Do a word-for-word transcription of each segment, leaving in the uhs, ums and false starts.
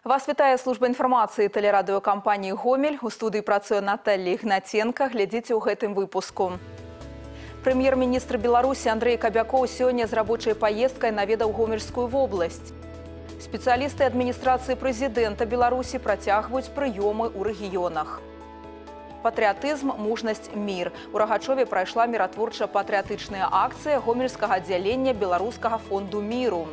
Вас вітае служба інфармацыі тэлерадыёкампаніі «Гомель». У студыі працуе Наталья Ігнаценка. Глядзіце ў гэтым выпуску. Прэм'ер-міністр Беларусі Андрэй Кабякоў сёння з рабочай паездкай наведаў Гомельскую вобласць. Спецыялісты адміністрацыі прэзідэнта Беларусі працягваюць прыёмы ў рэгіёнах. Патрыятызм, мужнасць, мір. У Рагачове прайшла міратворча-патрыятычная акцыя гомельскага аддзялення Беларускага фонду міру.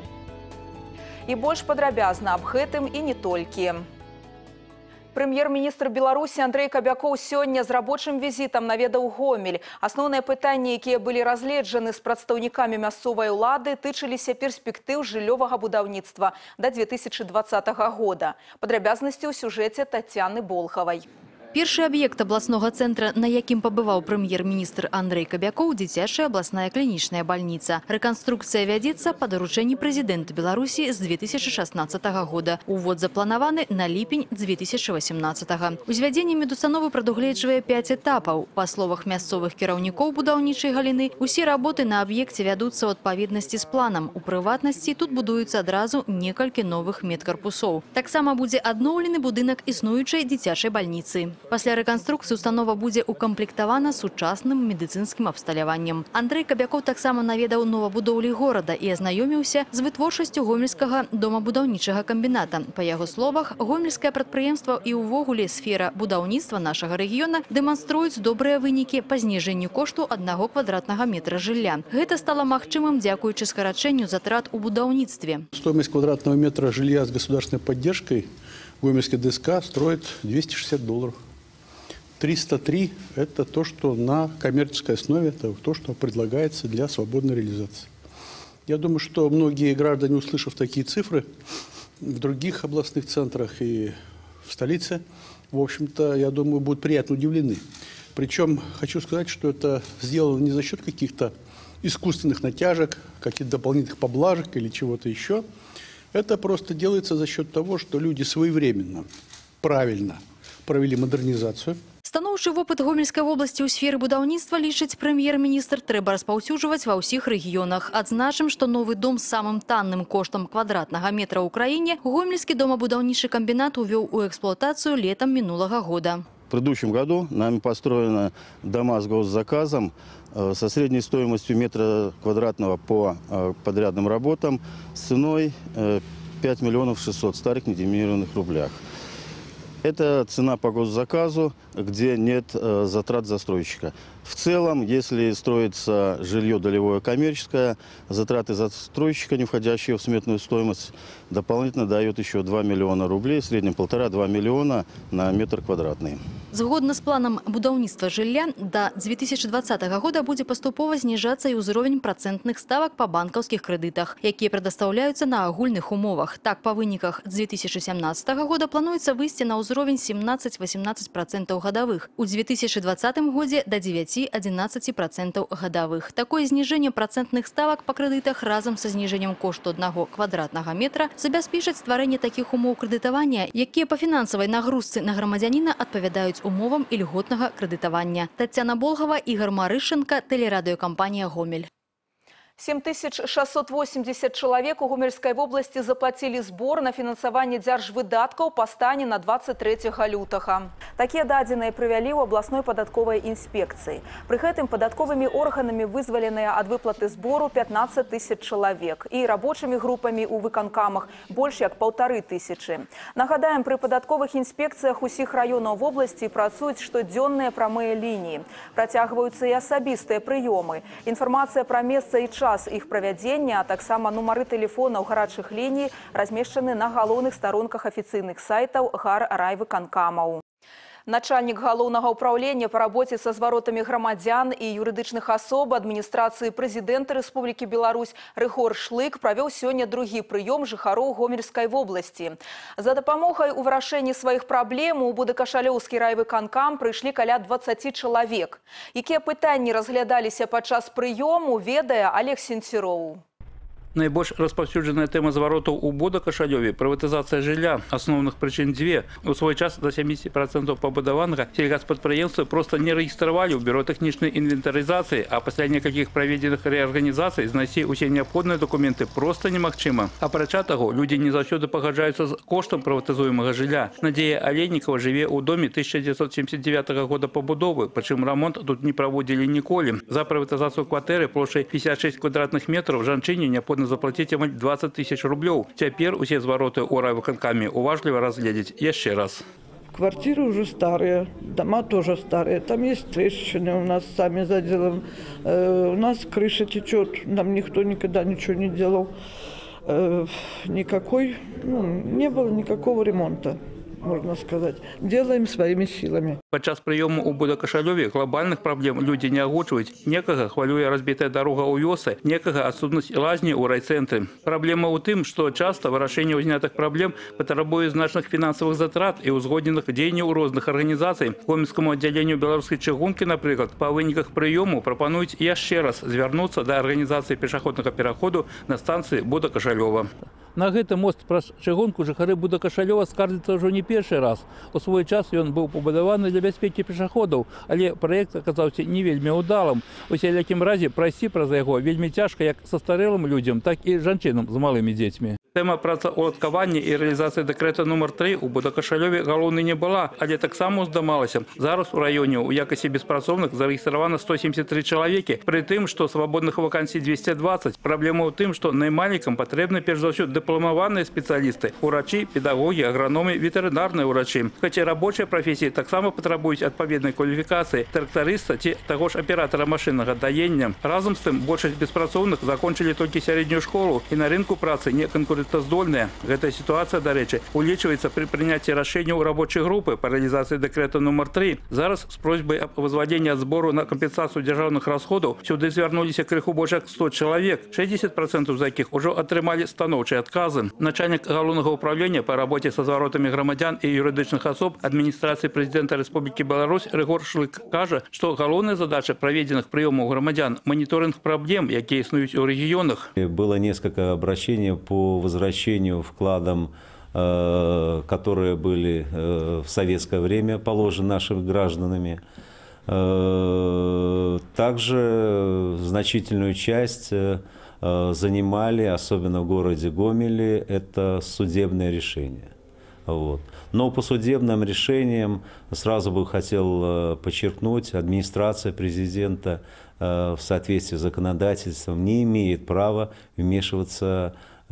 І больш падрабязна аб гэтым і не толькі. Прэм'ер-міністр Беларусі Андрэй Кабякоў сёння з рабочым візітам наведаў Гомель. Асноўныя пытанні, якія былі разгледжаны з прадстаўнікамі мясцовай улады, тычыліся перспектыў жыллёвага будаўніцтва да две тысячы дваццатага года. Падрабязнасці ў сюжэце Тацяны Болхавай. Першы аб'ект абласнога цэнтра, на якім пабываў прэм'ер-міністр Андрэй Кабякоў, дзіцячая абласная клінічная бальніца. Рэканструкцыя вядзецца па даручэнні прэзідэнта Беларусі з две тысячы шаснаццатага года. Увод запланаваны на ліпень две тысячы васямнаццатага. Узвядзенне медустановы прадугледжвае пяць этапаў. Па словах мясцовых кіраўнікоў будаўнічай галіны, усе работы на аб'екце вядуцца ў адпаведнасці з планам. У прыватнасці тут будуюцца адразу некалькі новых медкарпусоў. Таксама будзе адноўлены будынак існуючай дзіцячай бальніцы. Пасля рэканструкцыі установа будзе укамплектавана сучасным медыцынскім абсталяваннем. Андрэй Кабякоў таксама наведаў новабудоўлі горада і азнаёміўся з вытворчасцю гомельскага домабудаўнічага камбіната. Па яго словах, гомельскае прадпрыемства і ўвогуле сфера будаўніцтва нашага рэгіёна дэманструюць добрыя вынікі па зніжэнню кошту аднаго квадратнага метра жылля. Гэта стала магчымым дзякуючы скарачэнню затрат у будаўніцтве. Стоимость квадратного метра жилья с государственной поддержкой Гомельский ДСК строит двести шестьдесят долларов. триста три – это то, что на коммерческой основе, это то, что предлагается для свободной реализации. Я думаю, что многие граждане, услышав такие цифры в других областных центрах и в столице, в общем-то, я думаю, будут приятно удивлены. Причем хочу сказать, что это сделано не за счет каких-то искусственных натяжек, каких-то дополнительных поблажек или чего-то еще. Это просто делается за счет того, что люди своевременно, правильно провели модернизацию. Станоўчы вопыт Гомельскай вобласці ў сферы будаўніцтва, лічыць прэм'ер-міністр, трэба распаўсюджваць ва ўсіх рэгіёнах. Адзначым, што новы дом з самым танным коштам квадратнага метра ў краіне Гомельскі домабудаўнічы камбінат увёў у эксплуатацыю летом минулого года. В предыдущем году нами построены дома с госзаказом со средней стоимостью метра квадратного по подрядным работам с ценой пять миллионов шестьсот старых недеминированных рублях. Это цена по госзаказу, где нет э, затрат застройщика. В целом, если строится жилье долевое коммерческое, затраты застройщика, не входящие в сметную стоимость, дополнительно дают еще два миллиона рублей, в среднем полтора-два миллиона на метр квадратный. Згодна з планам будаўніцтва жылля, да две тысячи двадцатага года будзе паступова зніжацца і ўзровень працэнтных ставак па банкаўскіх крэдытах, якія прадастаўляюцца на агульных умовах. Так, па выніках две тысячи семнадцатага года плануецца выйсці на ўзровень семнадцать-восемнадцать процентов гадавых. У две тысячи двадцатым годзе да девяти-одиннадцати процентов гадавых. Такое зніжэнне працэнтных ставак па крэдытах разам са зніжэннем кошту аднаго квадратнага метра забяспечыць стварэнне такіх умоў крэдытавання, якія па фінансавай нагрузцы на грамадзяніна адпавядаюць умовам ільготнага крэдытавання. Тацяна Болхава, Ігор Марышченка, тэлерадыёкампанія «Гомель». семь тысяч шестьсот восемьдесят человек у Гомельской области заплатили сбор на финансование дзяржвыдаткаў по стане на двадцать трэцяга лютага. Такие дадзеныя прывялі ў областной податковой инспекции. При гэтым податковыми органами вызваленыя от выплаты сбору пятнадцать тысяч человек и рабочими группами у выканкамах больше як полторы тысячи. Нагадаем, при податковых инспекциях усіх районов в области працуюць штодзённыя прамыя линии. Працягваюцца и асабістыя прыёмы. Информация про место и час іх правядзення, а таксама нумары тэлефонаў гарачых ліній размешчаны на галоўных старонках афіцыйных сайтаў гаррайвыканкамаў. Начальник галоўнага ўправлення по работе со зваротамі грамадзян і юрыдычных асоб адміністрацыі прэзідэнта Рэспублікі Беларусь Рыгор Шлык правёў сёння другі прыём жыхароў Гомельскай вобласці. За дапамогай у вырашэнні сваіх праблем у Будакашалёўскі райвыканкам прыйшлі каля дваццаці чалавек. Якія пытанні разглядаліся падчас прыёму, ведае Олег Сенцюроў. Найбольш распаўсюджаная тэма зваротаў у Бода-Кашалёве – прыватызацыя жылля. Асноўных прычын дзве. У свой час до сямідзесяці працэнтаў пабудаванага сельгаспрадпрыемствы проста не рэгістравалі ў бюро тэхнічнай інвентарызацыі, а пасля некалькіх праведзеных рэарганізацый знайсці ўсе неабходныя дакументы проста немагчыма. Апрача таго, людзі не заўсёды пагаджаюцца з коштам прыватызуемага жылля. Надзея Алейнікава жыве ў доме тысяча дзевяцьсот семьдесят девятого года пабудовы, прычым рамонт тут не праводзілі ніколі. За прыватызацыю кватэры плошчай пятьдесят шесть квадратных метров жанчыне неабходна заплатить амаль двадцать тысяч рублей. Теперь все звороты у райвыканкаме уважливо разглядеть еще раз. Квартиры уже старые, дома тоже старые. Там есть трещины у нас сами заделаем. Э, у нас крыша течет, нам никто никогда ничего не делал. Э, никакой, ну, не было никакого ремонта, можно сказать. Делаем своими силами. Падчас прыёму ў Бода-Кашалёве глобальных праблем людзі не агучваюць. Некага хвалюе разбітая дарога ў вёсы, некага адсутнасць лазні ў райцэнтры. Праблема ў тым, што часта вырашэнне ўзнятых праблем патрабуе значных фінансавых затрат і ўзгодненых дзеянняў розных арганізацый. Гомельскаму аддзяленню беларускай чыгункі, напрыклад, па выніках прыёму прапануюць яшчэ раз звярнуцца да арганізацыі пешаходнага пераходу на станцыі Бода-Кашалёва. На гэты мост праз чыгунку жыхары Бода-Кашалёва скардзяцца ўжо не першы раз. У свой час ён быў пабудаваны для бяспекі пешаходаў, але праект аказаўся не вельмі ўдалым. У сялякім разе прайсці праз яго вельмі цяжка як састарэлым людзям, так і жанчынам з малымі дзецьмі. Тэма працаўладкавання і рэалізацыі дэкрэта нумар тры ў Бода-Кашалёве галоўнай не была, але таксама ўздымалася. Зараз у раёне ў якасці беспрацоўных зарэгістравана сто семьдесят три чалавекі, пры тым, што свабодных вакансій двести двадцать. Праблема ў тым, што наймальнікам патрэбны перш за ўсё дыпламаваныя спецыялісты, урачы, педагогі, аграномы, ветэрынарныя ўрачы. Хаця рабочыя прафесіі таксама патрабуюць адпаведнай кваліфікацыі трактарыста ці таго ж аператара машыннага даення. Разам з тым, большасць беспрацоўных закончылі толькі сярэднюю школу і на рынку працы не конкурентаздольная. Гэтая сітуацыя, дарэчы, улічваецца пры прыняцці рашэнняў рабочай групы па рэалізацыі дэкрэта нумар тры. Зараз з просьбай аб возвадзенні ад збору на кампенсацыю дзяржаўных расходаў сюды звярнуліся крыху больш як сто чалавек, шэсцьдзесят працэнтаў з якіх ужо атрымалі станоўчыя адказы. Начальнік галоўнага управлення па рабоце са зваротамі грамадзян і юрыдычных асоб адміністрацыі прэзідэнта Рэспублікі Беларусь Рыгор Шлык кажа, што галоўная задача праведзеных прыёмаў грамадзян – моніторинг праблем, якія існуюць у рэгіёнах. Было несколько обращений по возвращению вкладам, которые были в советское время положены нашими гражданами. Также значительную часть занимали, особенно в городе Гомеле, это судебное решение. Вот. Но по судебным решениям сразу бы хотел подчеркнуть, администрация президента в соответствии с законодательством не имеет права вмешиваться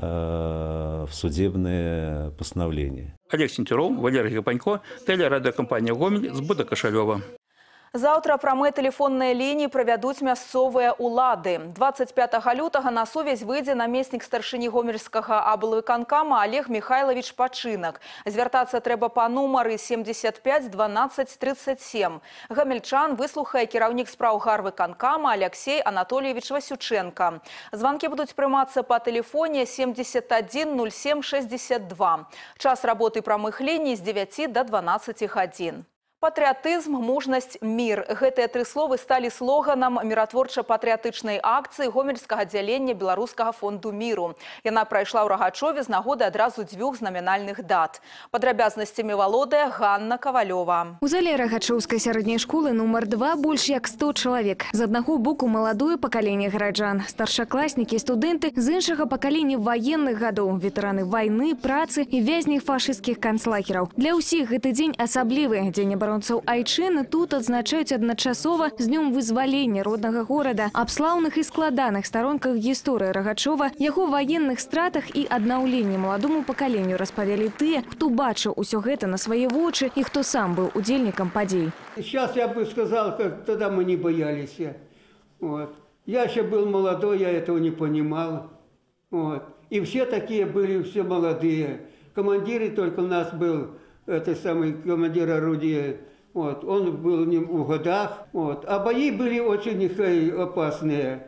в судебные постановления. Олег Сентюров, Валерий Гапанько, телерадиокомпания «Гомель» с Бода-Кашалёва. Заўтра прамыя тэлефонныя лініі правядуць мясцовыя ўлады. двадцать пятого лютага на сувязь выйдзе намеснік старшыні гомельскага аблвыканкама Олег Михайлович Пачынак. Звяртацца трэба па нумары семьдесят пять двенадцать тридцать семь. Гамельчан выслухае кіраўнік спраў гарвыканкама Алексей Анатольевич Васюченко. Званкі будуць прымацца па тэлефоне семьдесят один ноль семь шестьдесят два. Час работы прамых ліній з дзевяці до дванаццаці гадзін. Патрыятызм, мужнасць, мір. Гэтыя тры словы сталі слоганам міратворча-патрыятычнай акцыі гомельскага аддзялення Беларускага фонду міру. Яна прайшла ў Рагачове з нагоды адразу дзвюх знамінальных дат. Падрабязнасцямі валодае Ганна Кавалёва. У зале Рагачоўскай сярэдняй школы нумар два больш як сто чалавек. З аднаго боку маладое пакаленне гараджан, старшакласнікі, студэнты, з іншага пакалення ваенных гадоў, ветэраны вайны, працы і вязні фашысцкіх канцлагераў. Для ўсіх гэты дзень асаблівы. Дзень абаронцаў айчыны тут адзначаюць адначасова з днём вызвалення роднага горада, аб слаўных і складаных старонках гісторыі Рагачова, яго ваенных стратах і аднаўленні маладому пакаленню распавялі тыя, хто бачыў усё гэта на свае вочы і хто сам быў удзельнікам падзей. Сейчас я бы сказал, как тогда мы не боялись. Вот. Я еще был молодой, я этого не понимал. Вот. И все такие были, все молодые. Командиры только у нас был, это самый командир орудия, вот, он был не в годах, вот, а бои были очень опасные.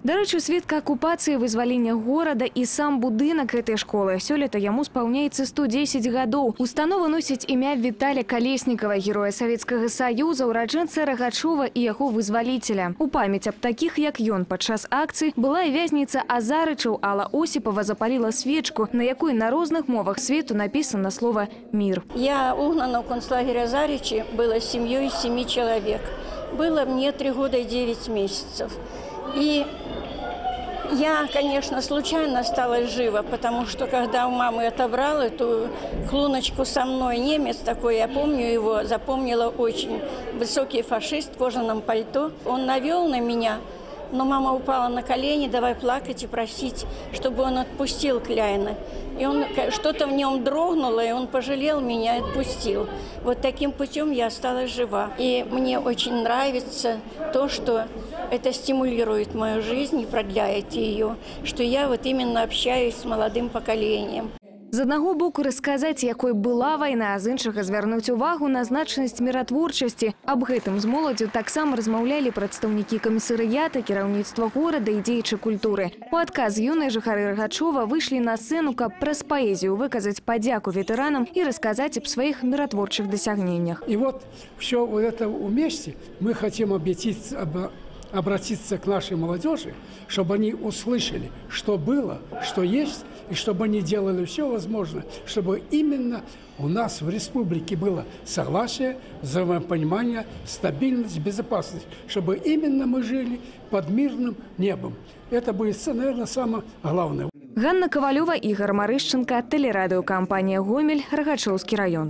Дарэчы, сведка акупацыі, вызвалення горада і сам будынак гэтай школы. Сёлета яму спаўняецца сто дзесяць гадоў. Установа носіць імя Віталя Калеснікава, героя Савецкага Саюза, ураджэнца Рагачова і яго вызваліцеля. У памяць аб такіх, як ён, падчас акцыі была і вязніца Азарычаў. Алла Осіпова запаліла свечку, на якой на розных мовах свету написано слово «мир». Я угнана в концлагере Азарычи была с семьей из семи человек. Было мне три года и девять месяцев. И я, конечно, случайно осталась жива, потому что когда у мамы отобрал эту хлуночку со мной, немец такой, я помню его, запомнила очень, высокий фашист в кожаном пальто. Он навел на меня, но мама упала на колени, давай плакать и просить, чтобы он отпустил Кляйна. И он, что-то в нем дрогнуло, и он пожалел меня и отпустил. Вот таким путем я осталась жива. И мне очень нравится то, что это стимулирует мою жизнь и продляет ее, что я вот именно общаюсь с молодым поколением. З аднаго боку расказаць, якой была вайна, а з іншага звярнуць увагу на значнасць міратворчасці. Аб гэтым з моладзю таксама размаўлялі прадстаўнікі камісарыята, кіраўніцтва горада і дзеячы культуры. У адказ юныя жыхары Рагачова выйшлі на сцэну, каб праз паэзію выказаць падзяку ветэранам і расказаць аб сваіх міратворчых дасягненнях. И вот все это вместе мы хотим обратиться, об, обратиться к нашей молодежи, чтобы они услышали, что было, что есть, и чтобы они делали все возможное, чтобы именно у нас в республике было согласие, взаимопонимание, стабильность, безопасность, чтобы именно мы жили под мирным небом. Это будет, наверное, самое главное. Ганна Ковалева, Игорь Марышченко, телерадиокомпания «Гомель», Рагачоўскі район.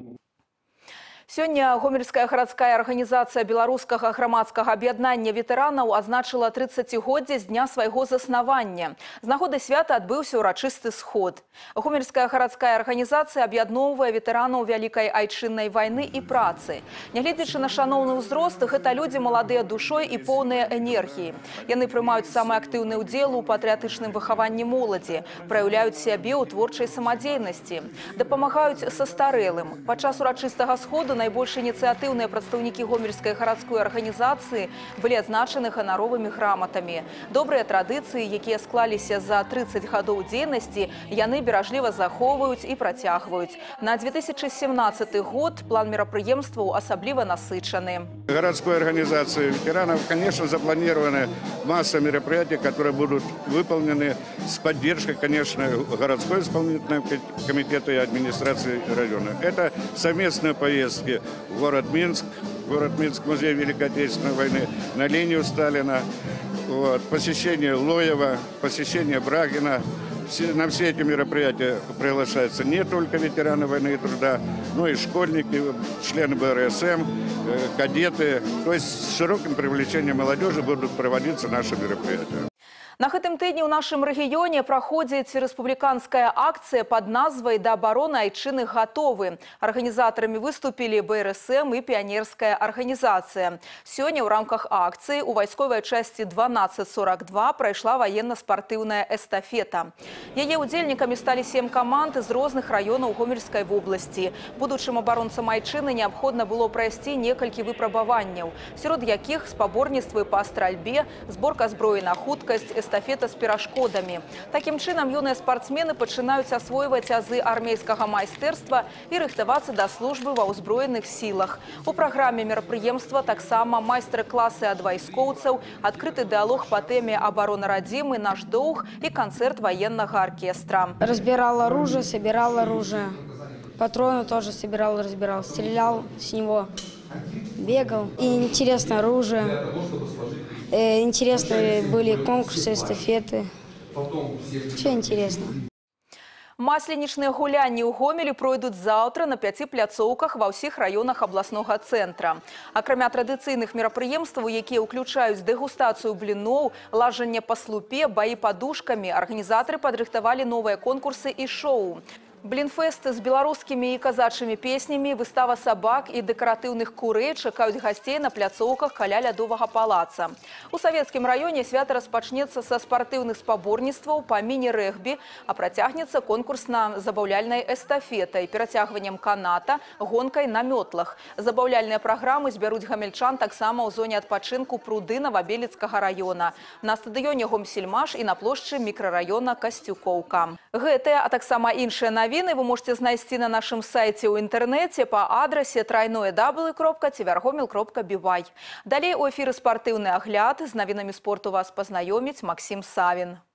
Сёння Гомельская гарадская арганізацыя беларускага грамадскага аб'яднання ветэранаў адзначыла трыццацігоддзе з дня свайго заснавання. З нагоды свята адбыўся ўрачысты сход. Гомельская гарадская арганізацыя аб'ядноўвае ветэранаў вялікай айчыннай вайны і працы. Нягледзячы на шаноўны ўзрост, гэта людзі маладыя душой і поўныя энергіі. Яны прымаюць самы актыўны ўдзел у патрыятычным выхаванні моладзі, праяўляюць сябе ў творчай самадзейнасці, дапамагаюць састарэлым. Падчас урачыстага сходу найбольш ініцыятыўныя прадстаўнікі Гомельскай гарадской арганізацыі былі адзначаны ганаровымі граматамі. Добрыя традыцыі, якія склаліся за трыццаць гадоў дзейнасці, яны беражліва захоўваюць і працягваюць. На две тысячи семнадцатый год план мерапрыемстваў асабліва насычаны. Городской организации ветеранов, конечно, запланированы масса мероприятий, которые будут выполнены с поддержкой, конечно, городской исполнительного комитета и администрации района. Это совместные поездки в город Минск, город Минск, музей Великой Отечественной войны, на линию Сталина, вот, посещение Лоева, посещение Брагина. Все, на все эти мероприятия приглашаются не только ветераны войны и труда, но и школьники, члены бэ эр эс эм, кадеты. То есть с широким привлечением молодежи будут проводиться наши мероприятия. На гэтым тыдні ў нашым рэгіёне праходзіць рэспубліканская акцыя пад назвай «Да абароны айчыны гатовы». Арганізатарамі выступілі бэ эр эс эм і піянерская арганізацыя. Сёння ў рамках акцыі у вайсковай часці дванаццаць сорок два прайшла ваенна-спартыўная эстафета. Яе ўдзельнікамі сталі сем каманд з розных раёнаў Гомельскай вобласці. Будучым абаронцам айчыны неабходна было прайсці некалькі выпрабаванняў, сярод якіх спаборніцтвы па стральбе, зборка зброі на хуткасць, эстафета з перашкодамі. Такім чынам юныя спартсмены пачынаюць асвойваць азы армейскага майстэрства і рыхтавацца да службы ва ўзброеных сілах. У праграме мерапрыемства таксама майстар-класы ад вайскоўцаў, адкрыты дыалог па тэме «Абарона радзімы», «Наш доўг» і канцэрт военнага оркестра. Разбирал оружие, собирал оружие. Патроны тоже собирал, разбирал. Стрелял с него, бегал. И интересное оружие. Интересные были конкурсы, эстафеты. Все интересно. Масленічныя гулянні ў Гомелі пройдуць заўтра на пяці пляцоўках ва ўсіх раёнах абласнога цэнтра. Акрамя традыцыйных мерапрыемстваў, якія ўключаюць дэгустацыю бліноў, лажанне па слупе, баі падушкамі, арганізатары падрыхтавалі новыя конкурсы і шоу. Блинфест з беларускімі і казачымі песнямі, выстава сабак і дэкаратыўных курэй чакаюць гасцей на пляцоўках каля лядовага палаца. У Савецкім раёне свята распачнецца са спартыўных спаборніцтваў па міні-рэгбі, а працягнецца конкурсна забаўляльнай эстафетай, перацягваннем каната, гонкай на мётлах. Забаўляльныя праграмы збяруць гамельчан таксама ў зоне адпачынку пруды Новабелецкага раёна, на стадыёне Гомсельмаш і на плошчы мікрараёна Касцюкоўка. Гэтыя, а таксама іншыя навіны вы можете знайсці на нашым сайце ў інтэрнэце па адрасе трайное дабл ю кропка цівергомел кропка бі вай. Далей у эфіры спартыўны агляд. З навінамі спорту вас пазнаёміць Максім Савін.